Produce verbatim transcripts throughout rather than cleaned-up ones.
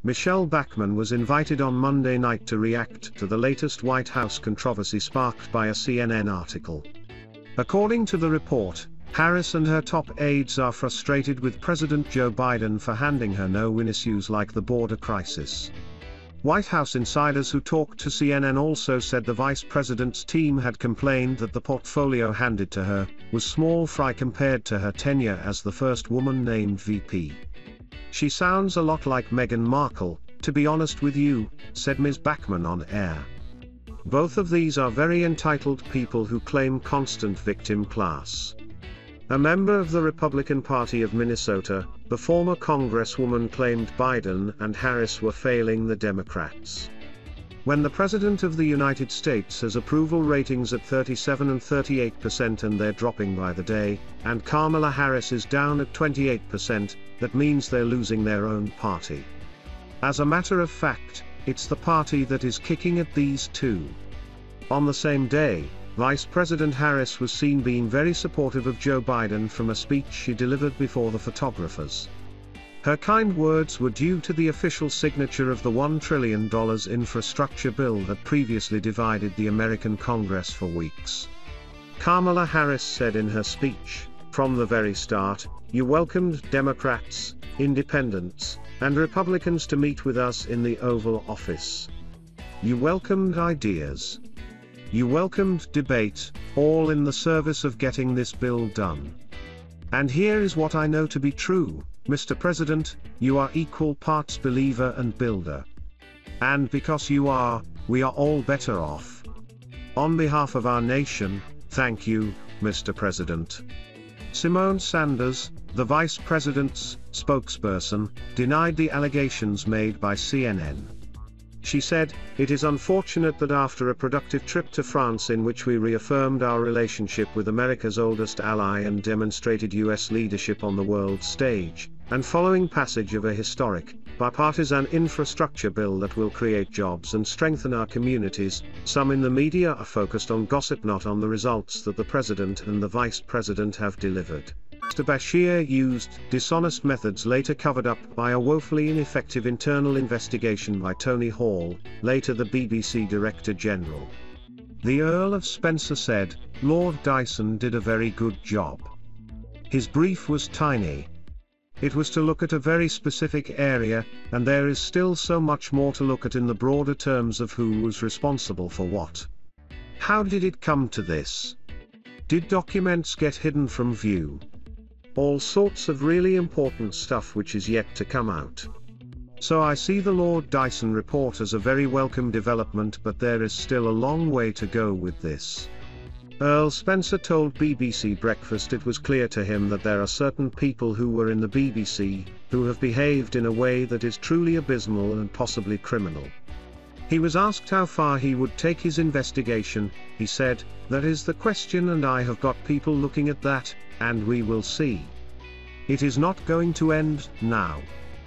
Michelle Bachmann was invited on Monday night to react to the latest White House controversy sparked by a C N N article. According to the report, Harris and her top aides are frustrated with President Joe Biden for handing her no-win issues like the border crisis. White House insiders who talked to C N N also said the vice president's team had complained that the portfolio handed to her was small fry compared to her tenure as the first woman named V P. "She sounds a lot like Meghan Markle, to be honest with you," said Miz Bachmann on air. Both of these are very entitled people who claim constant victim class. A member of the Republican Party of Minnesota, the former congresswoman claimed Biden and Harris were failing the Democrats. When the President of the United States has approval ratings at thirty-seven and thirty-eight percent and they're dropping by the day, and Kamala Harris is down at twenty-eight percent, that means they're losing their own party. As a matter of fact, it's the party that is kicking at these two. On the same day, Vice President Harris was seen being very supportive of Joe Biden from a speech she delivered before the photographers. Her kind words were due to the official signature of the one trillion dollar infrastructure bill that previously divided the American Congress for weeks. Kamala Harris said in her speech, "From the very start, you welcomed Democrats, Independents, and Republicans to meet with us in the Oval Office. You welcomed ideas. You welcomed debate, all in the service of getting this bill done. And here is what I know to be true, Mister President, you are equal parts believer and builder. And because you are, we are all better off. On behalf of our nation, thank you, Mister President." Symone Sanders, the Vice President's spokesperson, denied the allegations made by C N N. She said, "It is unfortunate that after a productive trip to France in which we reaffirmed our relationship with America's oldest ally and demonstrated U S leadership on the world stage, and following passage of a historic, bipartisan infrastructure bill that will create jobs and strengthen our communities, some in the media are focused on gossip, not on the results that the President and the Vice President have delivered." Mister Bashir used dishonest methods later covered up by a woefully ineffective internal investigation by Tony Hall, later the B B C Director General. The Earl of Spencer said, "Lord Dyson did a very good job. His brief was tiny. It was to look at a very specific area, and there is still so much more to look at in the broader terms of who was responsible for what. How did it come to this? Did documents get hidden from view? All sorts of really important stuff which is yet to come out. So I see the Lord Dyson report as a very welcome development, but there is still a long way to go with this." Earl Spencer told B B C Breakfast it was clear to him that there are certain people who were in the B B C, who have behaved in a way that is truly abysmal and possibly criminal. He was asked how far he would take his investigation. He said, "That is the question, and I have got people looking at that, and we will see. It is not going to end now.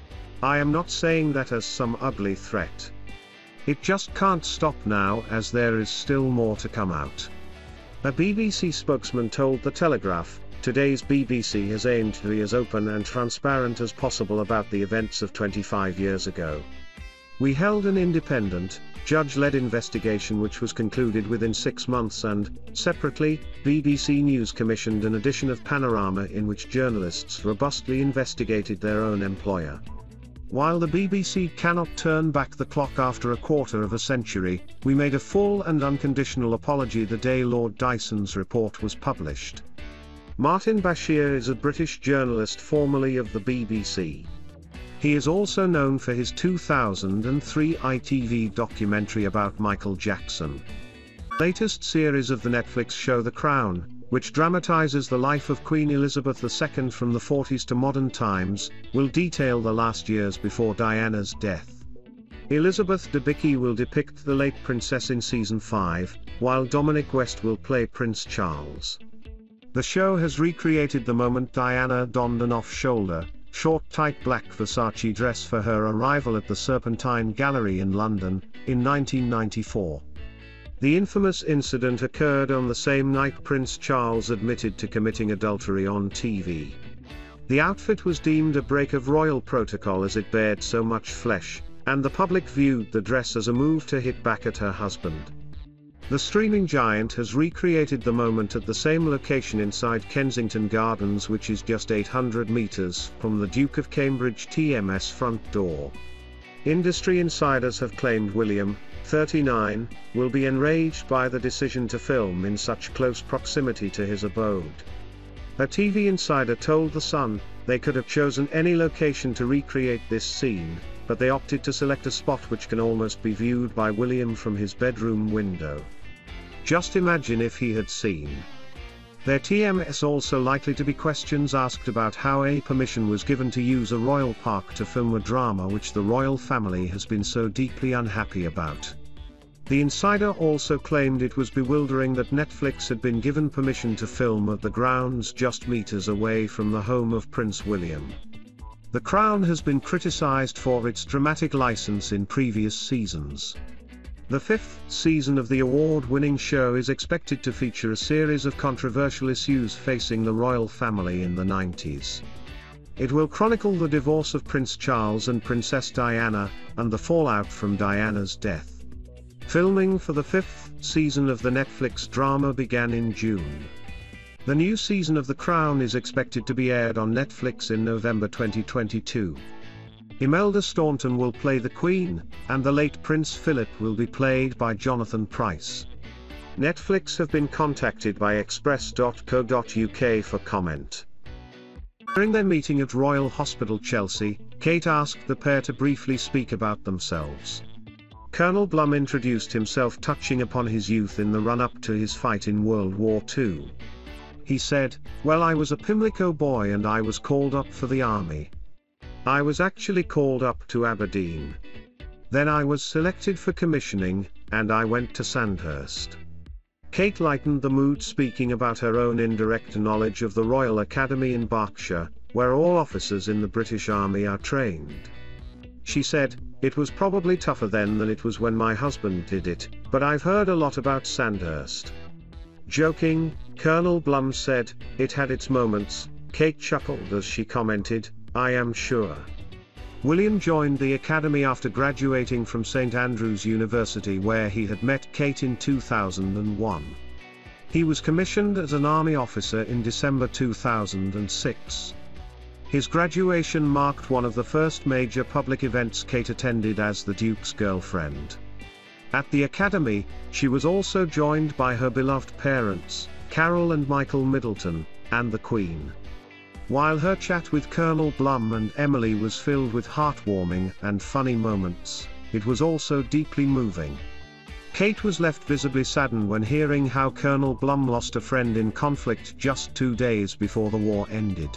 I am not saying that as some ugly threat. It just can't stop now, as there is still more to come out." A B B C spokesman told The Telegraph, "Today's B B C has aimed to be as open and transparent as possible about the events of twenty-five years ago. We held an independent, judge-led investigation which was concluded within six months and, separately, B B C News commissioned an edition of Panorama in which journalists robustly investigated their own employer. While the B B C cannot turn back the clock after a quarter of a century, we made a full and unconditional apology the day Lord Dyson's report was published." Martin Bashir is a British journalist formerly of the B B C. He is also known for his two thousand three I T V documentary about Michael Jackson. The latest series of the Netflix show The Crown, which dramatizes the life of Queen Elizabeth the Second from the forties to modern times, will detail the last years before Diana's death. Elizabeth Debicki will depict the late princess in season five, while Dominic West will play Prince Charles. The show has recreated the moment Diana donned an off-shoulder, short tight black Versace dress for her arrival at the Serpentine Gallery in London, in nineteen ninety-four. The infamous incident occurred on the same night Prince Charles admitted to committing adultery on T V. The outfit was deemed a break of royal protocol as it bared so much flesh, and the public viewed the dress as a move to hit back at her husband. The streaming giant has recreated the moment at the same location inside Kensington Gardens, which is just eight hundred meters from the Duke of Cambridge T M S front door. Industry insiders have claimed William, thirty-nine, will be enraged by the decision to film in such close proximity to his abode. A T V insider told The Sun, they could have chosen any location to recreate this scene, but they opted to select a spot which can almost be viewed by William from his bedroom window. Just imagine if he had seen. There T M S also likely to be questions asked about how a permission was given to use a royal park to film a drama which the royal family has been so deeply unhappy about. The insider also claimed it was bewildering that Netflix had been given permission to film at the grounds just meters away from the home of Prince William. The Crown has been criticized for its dramatic license in previous seasons. The fifth season of the award-winning show is expected to feature a series of controversial issues facing the royal family in the nineties. It will chronicle the divorce of Prince Charles and Princess Diana, and the fallout from Diana's death. Filming for the fifth season of the Netflix drama began in June. The new season of The Crown is expected to be aired on Netflix in November twenty twenty-two. Imelda Staunton will play the Queen, and the late Prince Philip will be played by Jonathan Pryce. Netflix have been contacted by express dot co dot U K for comment. During their meeting at Royal Hospital Chelsea, Kate asked the pair to briefly speak about themselves. Colonel Blum introduced himself, touching upon his youth in the run-up to his fight in World War Two. He said, "Well, I was a Pimlico boy and I was called up for the army. I was actually called up to Aberdeen. Then I was selected for commissioning, and I went to Sandhurst." Kate lightened the mood, speaking about her own indirect knowledge of the Royal Academy in Berkshire, where all officers in the British Army are trained. She said, "It was probably tougher then than it was when my husband did it, but I've heard a lot about Sandhurst." Joking, Colonel Blum said, "It had its moments." Kate chuckled as she commented, "I am sure." William joined the Academy after graduating from Saint Andrews University, where he had met Kate in two thousand one. He was commissioned as an Army officer in December two thousand six. His graduation marked one of the first major public events Kate attended as the Duke's girlfriend. At the Academy, she was also joined by her beloved parents, Carol and Michael Middleton, and the Queen. While her chat with Colonel Blum and Emily was filled with heartwarming and funny moments, it was also deeply moving. Kate was left visibly saddened when hearing how Colonel Blum lost a friend in conflict just two days before the war ended.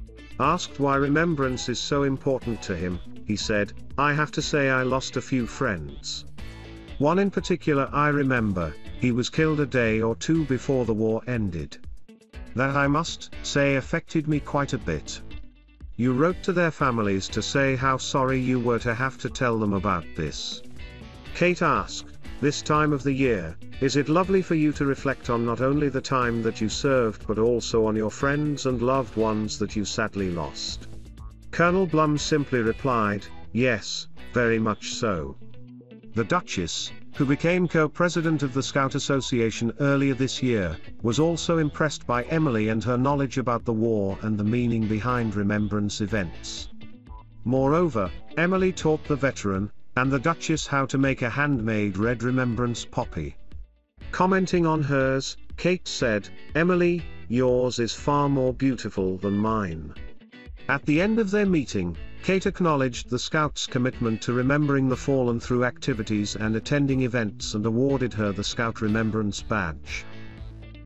Asked why remembrance is so important to him, he said, "I have to say I lost a few friends. One in particular I remember, he was killed a day or two before the war ended. That, I must say, affected me quite a bit. You wrote to their families to say how sorry you were to have to tell them about this." Kate asked, "This time of the year, is it lovely for you to reflect on not only the time that you served but also on your friends and loved ones that you sadly lost?" Colonel Blum simply replied, "Yes, very much so." The Duchess, who became co-president of the Scout Association earlier this year, was also impressed by Emily and her knowledge about the war and the meaning behind remembrance events. Moreover, Emily taught the veteran and the Duchess how to make a handmade red remembrance poppy. Commenting on hers, Kate said, "Emily, yours is far more beautiful than mine." At the end of their meeting, Kate acknowledged the Scouts' commitment to remembering the fallen through activities and attending events and awarded her the Scout Remembrance Badge.